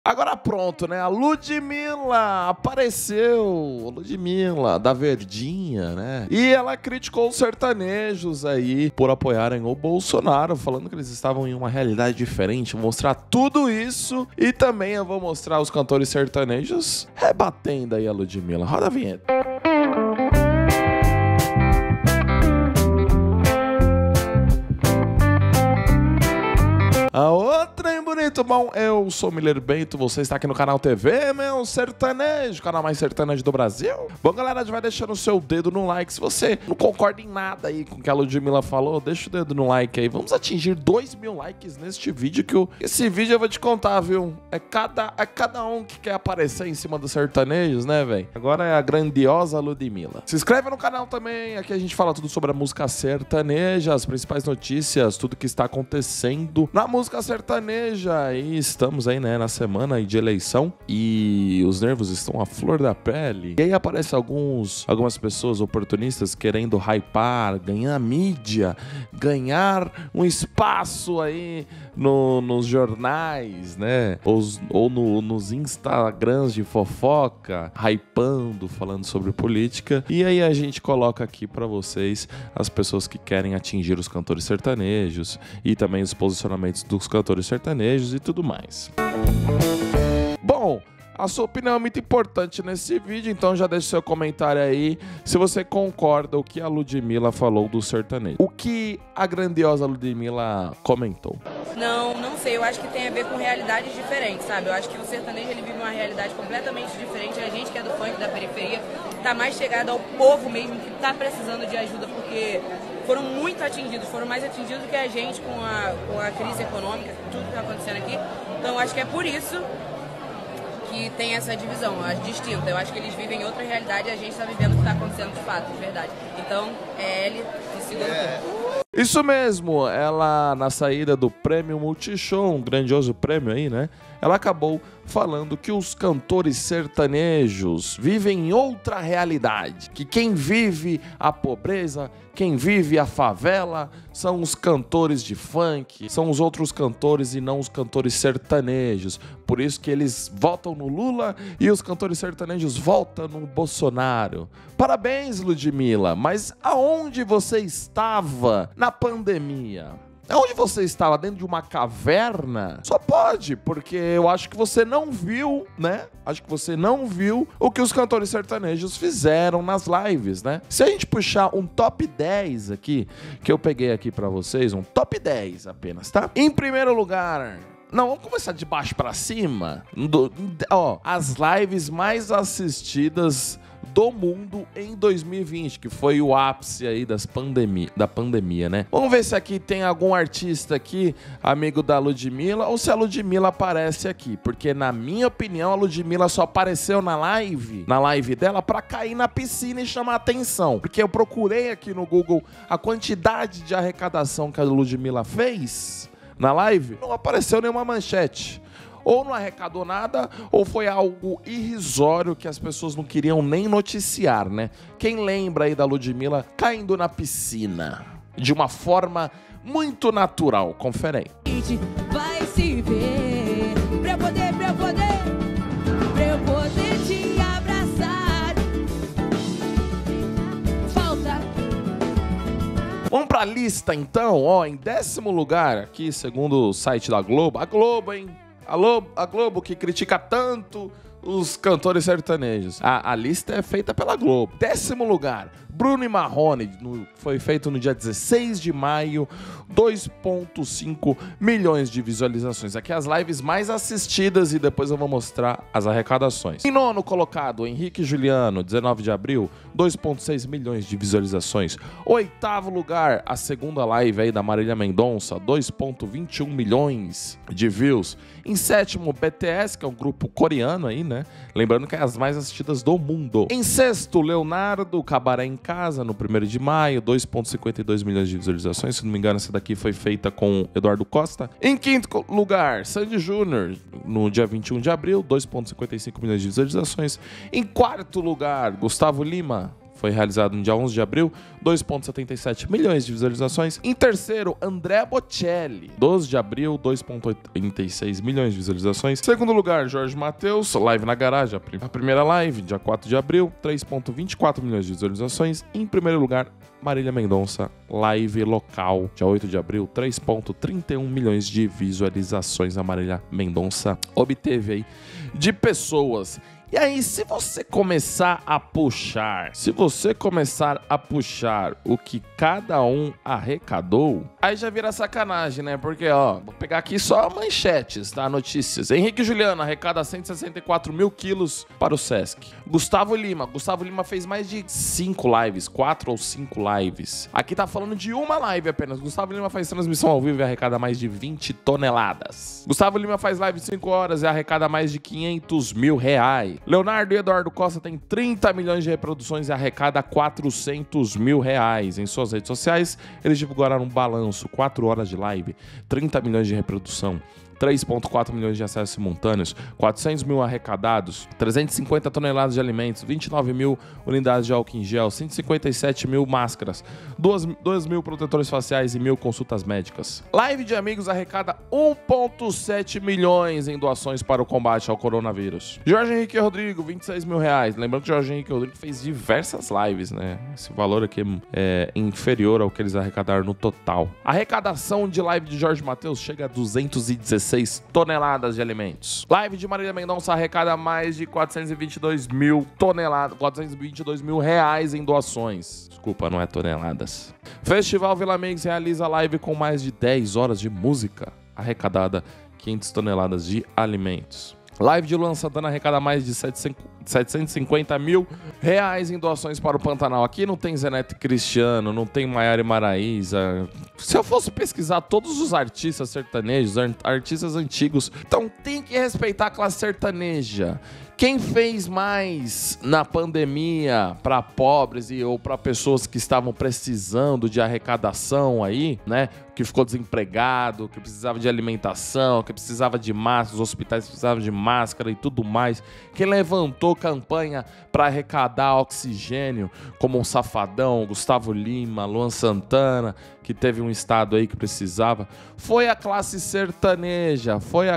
Agora pronto, né? A Ludmilla apareceu. Ludmilla, da Verdinha, né? E ela criticou os sertanejos aí por apoiarem o Bolsonaro, falando que eles estavam em uma realidade diferente. Vou mostrar tudo isso e também eu vou mostrar os cantores sertanejos rebatendo aí a Ludmilla. Roda a vinheta. A outra, hein, bonito? Bom, eu sou o Miller Bento, você está aqui no canal TV, meu sertanejo, canal mais sertanejo do Brasil. Bom, galera, já vai deixando o seu dedo no like. Se você não concorda em nada aí com o que a Ludmilla falou, deixa o dedo no like aí. Vamos atingir 2.000 likes neste vídeo, que esse vídeo eu vou te contar, viu? É cada um que quer aparecer em cima dos sertanejos, né, velho? Agora é a grandiosa Ludmilla. Se inscreve no canal também, aqui a gente fala tudo sobre a música sertaneja, as principais notícias, tudo que está acontecendo na música sertaneja. E estamos aí, né, na semana de eleição e os nervos estão à flor da pele. E aí aparecem algumas pessoas oportunistas querendo hypar, ganhar mídia, ganhar um espaço aí nos jornais, né? Ou nos Instagrams de fofoca, hypando, falando sobre política. E aí a gente coloca aqui pra vocês as pessoas que querem atingir os cantores sertanejos e também os posicionamentos dos cantores sertanejos e tudo mais. Bom, a sua opinião é muito importante nesse vídeo, então já deixe seu comentário aí se você concorda o que a Ludmilla falou do sertanejo. O que a grandiosa Ludmilla comentou? Não sei, eu acho que tem a ver com realidades diferentes, sabe? Eu acho que o sertanejo ele vive uma realidade completamente diferente. A gente que é do funk, da periferia, tá mais chegado ao povo mesmo que tá precisando de ajuda, porque foram muito atingidos, foram mais atingidos que a gente com a crise econômica, tudo que tá acontecendo aqui. Então eu acho que é por isso que tem essa divisão, distinta. Eu acho que eles vivem outra realidade e a gente tá vivendo o que tá acontecendo de fato, de verdade. Então é ele que segura tudo. Isso mesmo, ela na saída do Prêmio Multishow, um grandioso prêmio aí, né? Ela acabou falando que os cantores sertanejos vivem em outra realidade, que quem vive a pobreza, quem vive a favela, são os cantores de funk, são os outros cantores e não os cantores sertanejos. Por isso que eles votam no Lula e os cantores sertanejos votam no Bolsonaro. Parabéns, Ludmilla, mas aonde você estava na pandemia? Onde você estava? Dentro de uma caverna? Só pode, porque eu acho que você não viu, né? Acho que você não viu o que os cantores sertanejos fizeram nas lives, né? Se a gente puxar um top 10 aqui, que eu peguei aqui pra vocês, um top 10 apenas, tá? Em primeiro lugar... Não, vamos começar de baixo pra cima. As lives mais assistidas do mundo em 2020, que foi o ápice aí da pandemia, né? Vamos ver se aqui tem algum artista aqui, amigo da Ludmilla, ou se a Ludmilla aparece aqui, porque na minha opinião a Ludmilla só apareceu na live dela pra cair na piscina e chamar atenção, porque eu procurei aqui no Google a quantidade de arrecadação que a Ludmilla fez na live, não apareceu nenhuma manchete. Ou não arrecadou nada, ou foi algo irrisório que as pessoas não queriam nem noticiar, né? Quem lembra aí da Ludmilla caindo na piscina de uma forma muito natural? Confere aí. Vai se ver, pra eu poder te abraçar. Falta. Vamos pra lista então, ó, em 10º lugar aqui, segundo o site da Globo, a Globo, hein? A Globo que critica tanto os cantores sertanejos. A lista é feita pela Globo. 10º lugar, Bruno e Marrone, foi feito no dia 16 de maio, 2,5 milhões de visualizações. Aqui as lives mais assistidas e depois eu vou mostrar as arrecadações. Em 9º colocado, Henrique e Juliano, 19 de abril, 2,6 milhões de visualizações. 8º lugar, a segunda live aí da Marília Mendonça, 2,21 milhões de views. Em 7º, BTS, que é um grupo coreano aí, né? Lembrando que é as mais assistidas do mundo. Em 6º, Leonardo, Cabaré em Casa, no 1º de maio, 2,52 milhões de visualizações. Se não me engano, essa daqui foi feita com Eduardo Costa. Em 5º lugar, Sandy Júnior, no dia 21 de abril, 2,55 milhões de visualizações. Em 4º lugar, Gustavo Lima, foi realizado no dia 11 de abril, 2,77 milhões de visualizações. Em terceiro, Andrea Bocelli, 12 de abril, 2,86 milhões de visualizações. Segundo lugar, Jorge Mateus, Live na Garagem, a primeira live, dia 4 de abril, 3,24 milhões de visualizações. Em primeiro lugar, Marília Mendonça, live local, dia 8 de abril, 3,31 milhões de visualizações. A Marília Mendonça obteve aí de pessoas. E aí, se você começar a puxar o que cada um arrecadou, aí já vira sacanagem, né? Porque, ó, vou pegar aqui só manchetes, tá? Notícias. Henrique Juliano arrecada 164 mil quilos para o Sesc. Gustavo Lima fez mais de 5 lives, 4 ou 5 lives. Aqui tá falando de uma live apenas. Gustavo Lima faz transmissão ao vivo e arrecada mais de 20 toneladas. Gustavo Lima faz live de 5 horas e arrecada mais de 500 mil reais. Leonardo e Eduardo Costa têm 30 milhões de reproduções e arrecada 400 mil reais. Em suas redes sociais, eles divulgaram um balanço, 4 horas de live, 30 milhões de reprodução, 3,4 milhões de acessos simultâneos, 400 mil arrecadados, 350 toneladas de alimentos, 29 mil unidades de álcool em gel, 157 mil máscaras, 2 mil protetores faciais e 1.000 consultas médicas. Live de Amigos arrecada 1,7 milhões em doações para o combate ao coronavírus. Jorge Henrique Rodrigo, 26 mil reais. Lembrando que Jorge Henrique Rodrigo fez diversas lives, né? Esse valor aqui é inferior ao que eles arrecadaram no total. A arrecadação de live de Jorge Mateus chega a 216 toneladas de alimentos. Live de Marília Mendonça arrecada mais de 422 mil toneladas, 422 mil reais em doações. Desculpa, não é toneladas. Festival Vila Mix realiza live com mais de 10 horas de música, arrecadada 500 toneladas de alimentos. Live de Luan Santana arrecada mais de 750 mil reais em doações para o Pantanal. Aqui não tem Zenete Cristiano, não tem Maiara e Maraísa. Se eu fosse pesquisar todos os artistas sertanejos, artistas antigos, então tem que respeitar a classe sertaneja. Quem fez mais na pandemia para pobres ou para pessoas que estavam precisando de arrecadação aí, né? Que ficou desempregado, que precisava de alimentação, que precisava de máscara, os hospitais precisavam de máscara e tudo mais. Quem levantou campanha para arrecadar oxigênio, como o Safadão, Gustavo Lima, Luan Santana, que teve um estado aí que precisava, foi a classe sertaneja,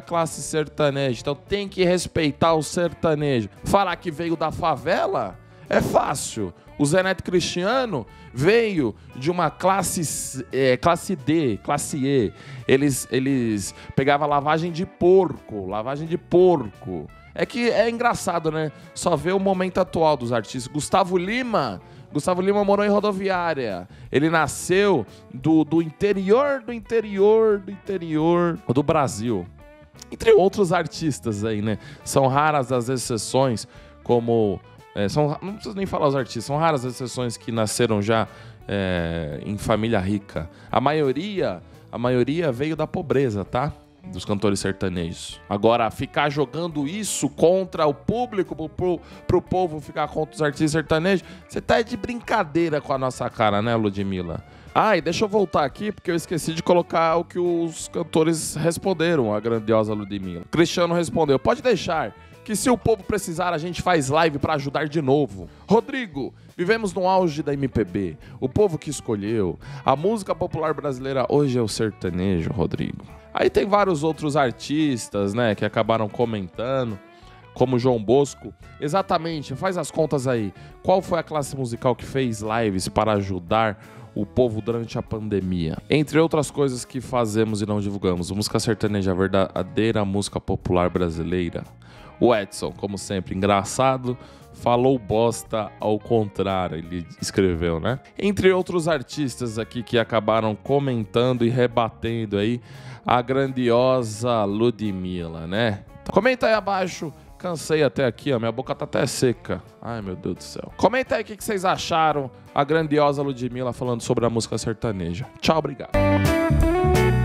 Então tem que respeitar o sertanejo. Falar que veio da favela é fácil. O Zé Neto Cristiano veio de uma classe D, classe E. Eles pegavam lavagem de porco. É que é engraçado, né? Só ver o momento atual dos artistas. Gustavo Lima morou em Rodoviária. Ele nasceu do interior do Brasil. Entre outros artistas aí, né? São raras as exceções, como... não preciso nem falar os artistas, são raras as exceções que nasceram já em família rica. A maioria veio da pobreza, tá? Dos cantores sertanejos. Agora, ficar jogando isso contra o público, pro povo ficar contra os artistas sertanejos, você tá de brincadeira com a nossa cara, né, Ludmilla? E deixa eu voltar aqui, porque eu esqueci de colocar o que os cantores responderam, a grandiosa Ludmilla. Cristiano respondeu: pode deixar, que se o povo precisar, a gente faz live pra ajudar de novo. Rodrigo, vivemos no auge da MPB, o povo que escolheu. A música popular brasileira hoje é o sertanejo, Rodrigo. Aí tem vários outros artistas, né, que acabaram comentando, como João Bosco. Exatamente, faz as contas aí. Qual foi a classe musical que fez lives para ajudar o povo durante a pandemia? Entre outras coisas que fazemos e não divulgamos, música sertaneja, a verdadeira música popular brasileira. O Edson, como sempre, engraçado, falou bosta ao contrário, ele escreveu, né? Entre outros artistas aqui que acabaram comentando e rebatendo aí a grandiosa Ludmilla, né? Comenta aí abaixo. Cansei até aqui, ó. Minha boca tá até seca. Ai, meu Deus do céu. Comenta aí o que vocês acharam a grandiosa Ludmilla falando sobre a música sertaneja. Tchau, obrigado.